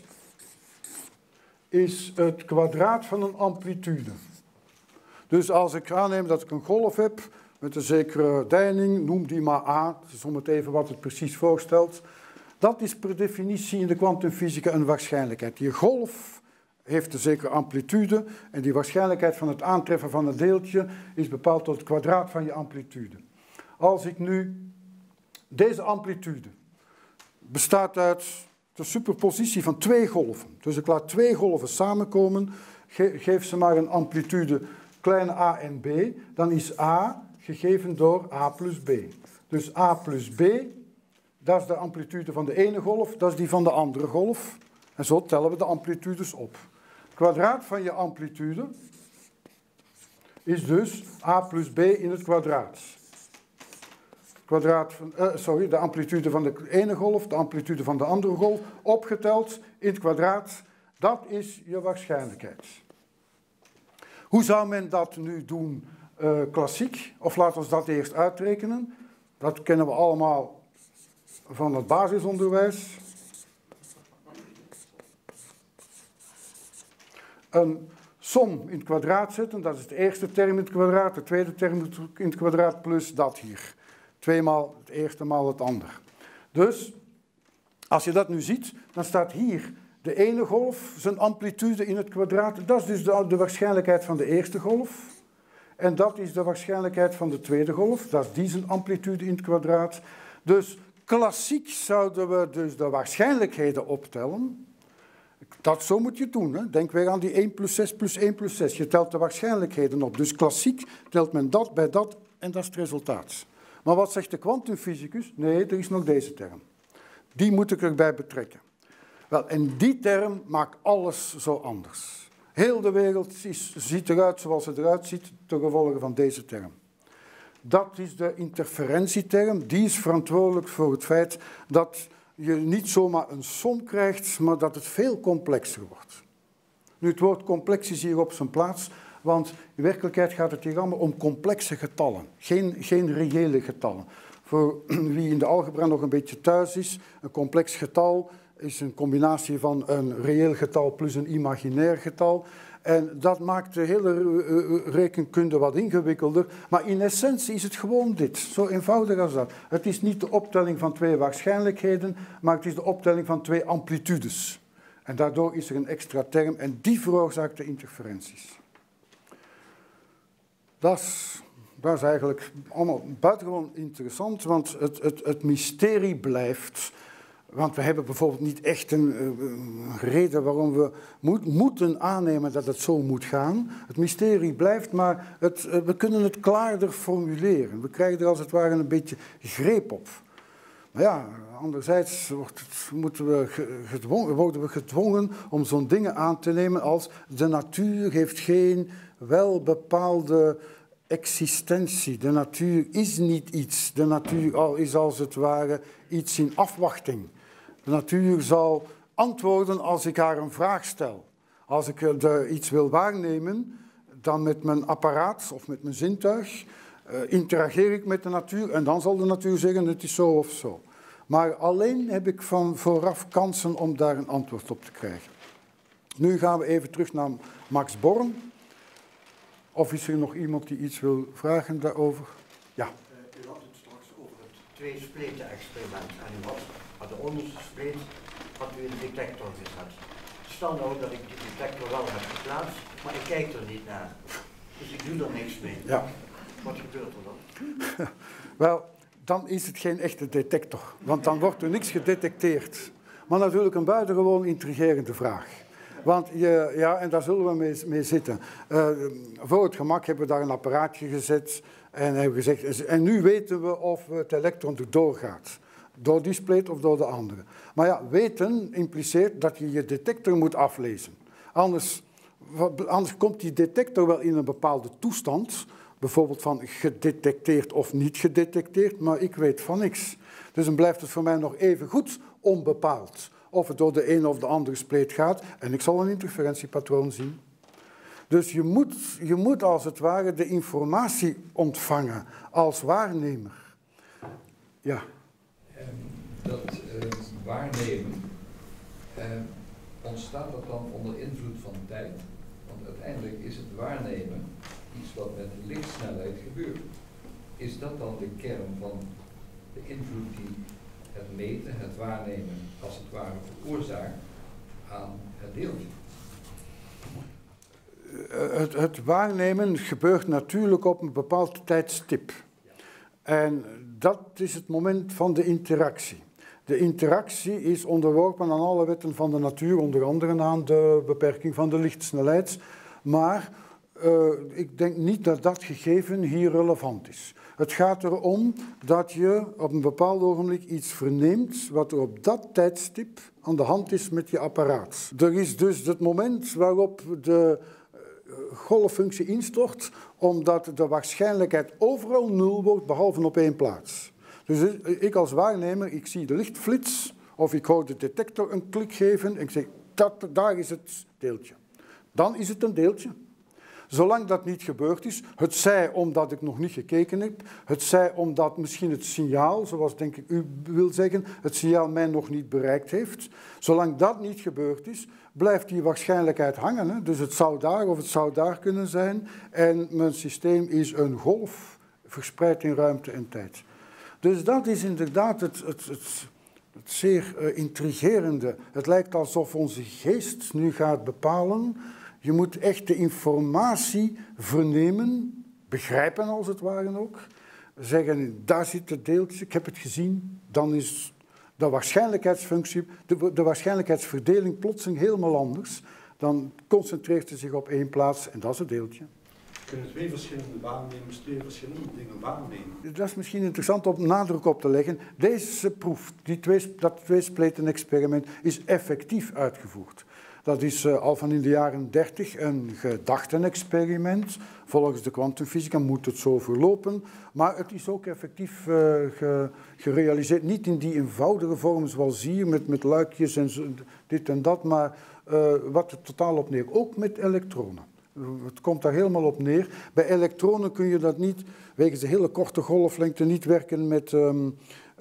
is het kwadraat van een amplitude. Dus als ik aanneem dat ik een golf heb met een zekere deining, noem die maar A, dat is om het even wat het precies voorstelt. Dat is per definitie in de kwantumfysica een waarschijnlijkheid. Die golf heeft een zekere amplitude en die waarschijnlijkheid van het aantreffen van een deeltje is bepaald door het kwadraat van je amplitude. Als ik nu deze amplitude bestaat uit de superpositie van twee golven. Dus ik laat twee golven samenkomen, ge geef ze maar een amplitude kleine a en b, dan is a gegeven door a plus b. Dus a plus b, dat is de amplitude van de ene golf, dat is die van de andere golf. En zo tellen we de amplitudes op. Het kwadraat van je amplitude is dus a plus b in het kwadraat. Kwadraat van, uh, sorry, de amplitude van de ene golf, de amplitude van de andere golf, opgeteld in het kwadraat, dat is je waarschijnlijkheid. Hoe zou men dat nu doen uh, klassiek? Of laten we dat eerst uitrekenen. Dat kennen we allemaal van het basisonderwijs. Een som in het kwadraat zetten, dat is de eerste term in het kwadraat, de tweede term in het kwadraat plus dat hier. Tweemaal het eerste maal het ander. Dus, als je dat nu ziet, dan staat hier de ene golf, zijn amplitude in het kwadraat. Dat is dus de, de waarschijnlijkheid van de eerste golf. En dat is de waarschijnlijkheid van de tweede golf. Dat is die zijn amplitude in het kwadraat. Dus klassiek zouden we dus de waarschijnlijkheden optellen. Dat, zo moet je het doen. Hè? Denk weer aan die één plus zes plus één plus zes. Je telt de waarschijnlijkheden op. Dus klassiek telt men dat bij dat en dat is het resultaat. Maar wat zegt de kwantumfysicus? Nee, er is nog deze term. Die moet ik erbij betrekken. Wel, en die term maakt alles zo anders. Heel de wereld is, ziet eruit zoals het eruit ziet, ten gevolge van deze term. Dat is de interferentieterm. Die is verantwoordelijk voor het feit dat je niet zomaar een som krijgt, maar dat het veel complexer wordt. Nu, het woord complex is hier op zijn plaats, want in werkelijkheid gaat het hier allemaal om complexe getallen, geen, geen reële getallen. Voor wie in de algebra nog een beetje thuis is, een complex getal is een combinatie van een reëel getal plus een imaginair getal. En dat maakt de hele rekenkunde wat ingewikkelder. Maar in essentie is het gewoon dit, zo eenvoudig als dat. Het is niet de optelling van twee waarschijnlijkheden, maar het is de optelling van twee amplitudes. En daardoor is er een extra term en die veroorzaakt de interferenties. Dat is, dat is eigenlijk allemaal buitengewoon interessant, want het, het, het mysterie blijft. Want we hebben bijvoorbeeld niet echt een, een reden waarom we moet, moeten aannemen dat het zo moet gaan. Het mysterie blijft, maar het, we kunnen het klaarder formuleren. We krijgen er als het ware een beetje greep op. Maar ja, anderzijds wordt het, moeten we gedwongen, worden we gedwongen om zo'n dingen aan te nemen als de natuur heeft geen welbepaalde existentie. De natuur is niet iets. De natuur is als het ware iets in afwachting. De natuur zal antwoorden als ik haar een vraag stel. Als ik er iets wil waarnemen, dan met mijn apparaat of met mijn zintuig uh, interageer ik met de natuur en dan zal de natuur zeggen het is zo of zo. Maar alleen heb ik van vooraf kansen om daar een antwoord op te krijgen. Nu gaan we even terug naar Max Born. Of is er nog iemand die iets wil vragen daarover? Ja. Uh, u had het straks over het twee-spleten-experiment. En u had aan de onderste spleet had u een detector gezet. Stel nou dat ik die detector wel heb geplaatst, maar ik kijk er niet naar. Dus ik doe er niks mee. Ja. Wat gebeurt er dan? Wel, dan is het geen echte detector. Want dan wordt er niks gedetecteerd. Maar natuurlijk een buitengewoon intrigerende vraag. Want je, ja, en daar zullen we mee, mee zitten. Uh, voor het gemak hebben we daar een apparaatje gezet en hebben gezegd, en nu weten we of het elektron erdoor gaat. Door die spleet of door de andere. Maar ja, weten impliceert dat je je detector moet aflezen. Anders, anders komt die detector wel in een bepaalde toestand, bijvoorbeeld van gedetecteerd of niet gedetecteerd, maar ik weet van niks. Dus dan blijft het voor mij nog even goed onbepaald of het door de ene of de andere spleet gaat en ik zal een interferentiepatroon zien. Dus je moet, je moet als het ware de informatie ontvangen als waarnemer. Ja. Dat uh, waarnemen, uh, ontstaat dat dan onder invloed van tijd? Want uiteindelijk is het waarnemen iets wat met lichtsnelheid gebeurt. Is dat dan de kern van de invloed die het meten, het waarnemen, als het ware veroorzaakt aan het deeltje? Het, het waarnemen gebeurt natuurlijk op een bepaald tijdstip. En dat is het moment van de interactie. De interactie is onderworpen aan alle wetten van de natuur, onder andere aan de beperking van de lichtsnelheid. Maar uh, ik denk niet dat dat gegeven hier relevant is. Het gaat erom dat je op een bepaald ogenblik iets verneemt wat er op dat tijdstip aan de hand is met je apparaat. Er is dus het moment waarop de golffunctie instort, omdat de waarschijnlijkheid overal nul wordt, behalve op één plaats. Dus ik als waarnemer, ik zie de lichtflits, of ik hoor de detector een klik geven, en ik zeg, dat, daar is het deeltje. Dan is het een deeltje. Zolang dat niet gebeurd is, het zij omdat ik nog niet gekeken heb, het zij omdat misschien het signaal, zoals denk ik u wil zeggen, het signaal mij nog niet bereikt heeft. Zolang dat niet gebeurd is, blijft die waarschijnlijkheid hangen. Hè? Dus het zou daar of het zou daar kunnen zijn. En mijn systeem is een golf, verspreid in ruimte en tijd. Dus dat is inderdaad het, het, het, het zeer uh, intrigerende. Het lijkt alsof onze geest nu gaat bepalen. Je moet echt de informatie vernemen, begrijpen als het ware ook. Zeggen, daar zit het deeltje, ik heb het gezien. Dan is de waarschijnlijkheidsfunctie, de, de waarschijnlijkheidsverdeling plotseling helemaal anders. Dan concentreert ze zich op één plaats en dat is het deeltje. Kunnen twee verschillende waarnemers twee verschillende dingen waarnemen? Dat is misschien interessant om nadruk op te leggen. Deze proef, die twee, dat tweespleten-experiment, is effectief uitgevoerd. Dat is uh, al van in de jaren dertig een gedachtenexperiment. Volgens de kwantumfysica moet het zo verlopen. Maar het is ook effectief uh, ge, gerealiseerd. Niet in die eenvoudige vorm zoals hier, met, met luikjes en zo, dit en dat. Maar uh, wat het totaal op neer. Ook met elektronen. Het komt daar helemaal op neer. Bij elektronen kun je dat niet, wegens de hele korte golflengte, niet werken met um,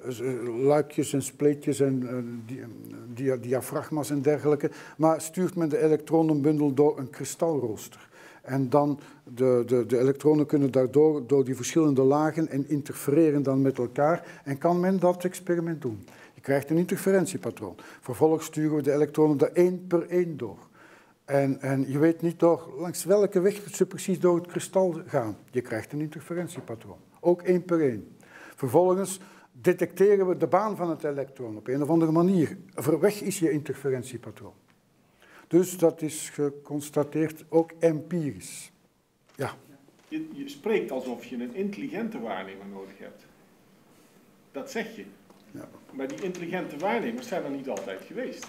luikjes en spleetjes en uh, dia, dia, diafragma's en dergelijke. Maar stuurt men de elektronenbundel door een kristalrooster. En dan de, de, de elektronen kunnen daardoor door die verschillende lagen en interfereren dan met elkaar. En kan men dat experiment doen. Je krijgt een interferentiepatroon. Vervolgens sturen we de elektronen er één per één door. En, en je weet niet door, langs welke weg ze precies door het kristal gaan. Je krijgt een interferentiepatroon. Ook één per één. Vervolgens detecteren we de baan van het elektron op een of andere manier. Verweg is je interferentiepatroon. Dus dat is geconstateerd ook empirisch. Ja. Je, je spreekt alsof je een intelligente waarnemer nodig hebt. Dat zeg je. Ja. Maar die intelligente waarnemers zijn er niet altijd geweest.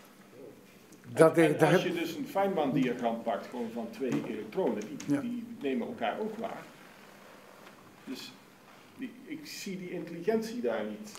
Dat en, en en als heb... je dus een Feynman-diagram pakt, gewoon van twee elektronen, die, ja. die nemen elkaar ook waar. Dus die, ik zie die intelligentie daar niet.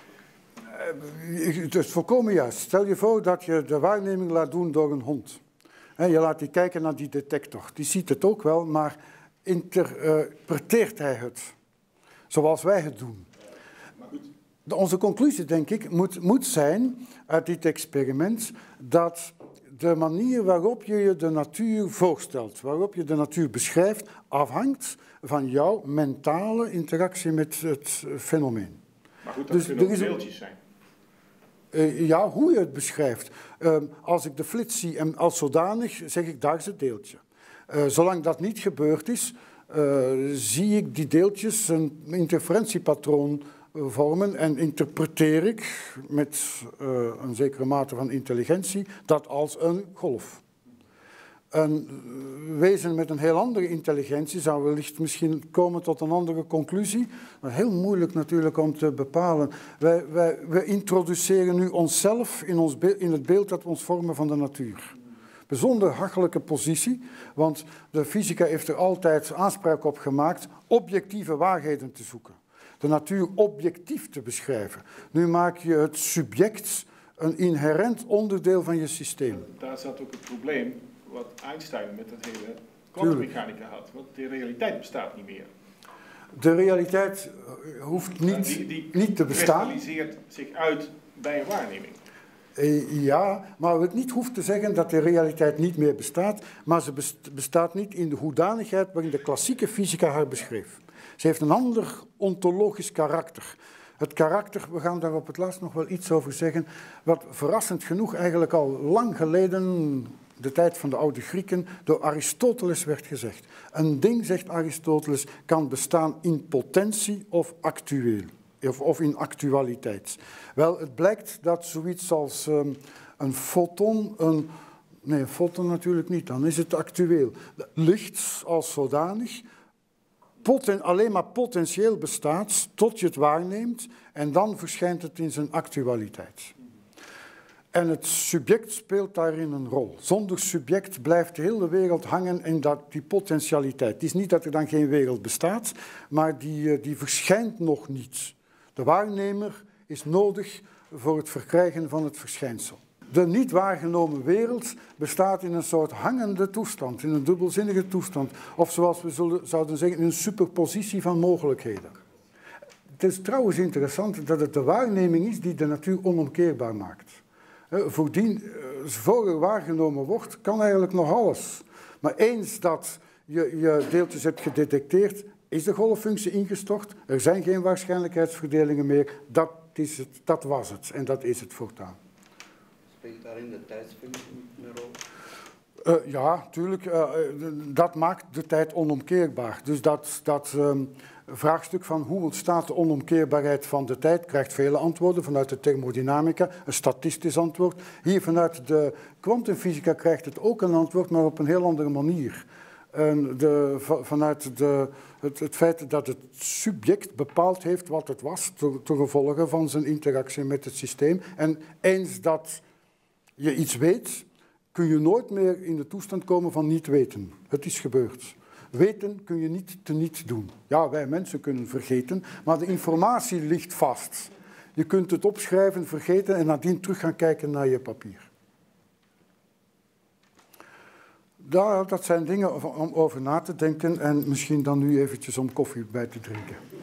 Uh, het is volkomen juist. Stel je voor dat je de waarneming laat doen door een hond. He, je laat die kijken naar die detector. Die ziet het ook wel, maar interpreteert hij het zoals wij het doen. Maar goed. De, onze conclusie, denk ik, moet, moet zijn uit dit experiment dat de manier waarop je je de natuur voorstelt, waarop je de natuur beschrijft, afhangt van jouw mentale interactie met het fenomeen. Maar goed, dat dus, kunnen ook is deeltjes zijn. Uh, ja, hoe je het beschrijft. Uh, als ik de flits zie en als zodanig, zeg ik, daar is het deeltje. Uh, zolang dat niet gebeurd is, uh, zie ik die deeltjes een interferentiepatroon vormen en interpreteer ik met uh, een zekere mate van intelligentie dat als een golf. Een wezen met een heel andere intelligentie zou wellicht misschien komen tot een andere conclusie. Maar heel moeilijk natuurlijk om te bepalen. Wij, wij, wij introduceren nu onszelf in, ons be- in het beeld dat we ons vormen van de natuur. Bijzonder hachelijke positie, want de fysica heeft er altijd aanspraak op gemaakt objectieve waarheden te zoeken. De natuur objectief te beschrijven. Nu maak je het subject een inherent onderdeel van je systeem. Daar zat ook het probleem wat Einstein met dat hele kwantummechanica had. Want de realiteit bestaat niet meer. De realiteit hoeft niet, die, die niet te bestaan. Die kristalliseert zich uit bij een waarneming. Ja, maar het niet hoeft te zeggen dat de realiteit niet meer bestaat, maar ze bestaat niet in de hoedanigheid waarin de klassieke fysica haar beschreef. Ze heeft een ander ontologisch karakter. Het karakter, we gaan daar op het laatst nog wel iets over zeggen, wat verrassend genoeg eigenlijk al lang geleden, de tijd van de oude Grieken, door Aristoteles werd gezegd. Een ding, zegt Aristoteles, kan bestaan in potentie of actueel. Of, of in actualiteit. Wel, het blijkt dat zoiets als um, een foton, een, nee, een foton natuurlijk niet, dan is het actueel. Licht als zodanig poten, alleen maar potentieel bestaat tot je het waarneemt en dan verschijnt het in zijn actualiteit. En het subject speelt daarin een rol. Zonder subject blijft de hele wereld hangen in dat, die potentialiteit. Het is niet dat er dan geen wereld bestaat, maar die, die verschijnt nog niet. De waarnemer is nodig voor het verkrijgen van het verschijnsel. De niet waargenomen wereld bestaat in een soort hangende toestand, in een dubbelzinnige toestand. Of zoals we zullen, zouden zeggen, in een superpositie van mogelijkheden. Het is trouwens interessant dat het de waarneming is die de natuur onomkeerbaar maakt. Voordien, voor er waargenomen wordt, kan eigenlijk nog alles. Maar eens dat je, je deeltjes hebt gedetecteerd, is de golffunctie ingestort. Er zijn geen waarschijnlijkheidsverdelingen meer. Dat, is het, dat was het en dat is het voortaan. Speelt daarin de tijdsfunctie een rol? Uh, ja, tuurlijk. Uh, dat maakt de tijd onomkeerbaar. Dus dat, dat um, vraagstuk van hoe ontstaat de onomkeerbaarheid van de tijd krijgt vele antwoorden vanuit de thermodynamica, een statistisch antwoord. Hier vanuit de kwantumfysica krijgt het ook een antwoord, maar op een heel andere manier. En de, vanuit de, het, het feit dat het subject bepaald heeft wat het was, ten gevolge van zijn interactie met het systeem. En eens dat je iets weet, kun je nooit meer in de toestand komen van niet weten. Het is gebeurd. Weten kun je niet teniet doen. Ja, wij mensen kunnen vergeten, maar de informatie ligt vast. Je kunt het opschrijven, vergeten en nadien terug gaan kijken naar je papier. Dat zijn dingen om over na te denken en misschien dan nu eventjes om koffie bij te drinken.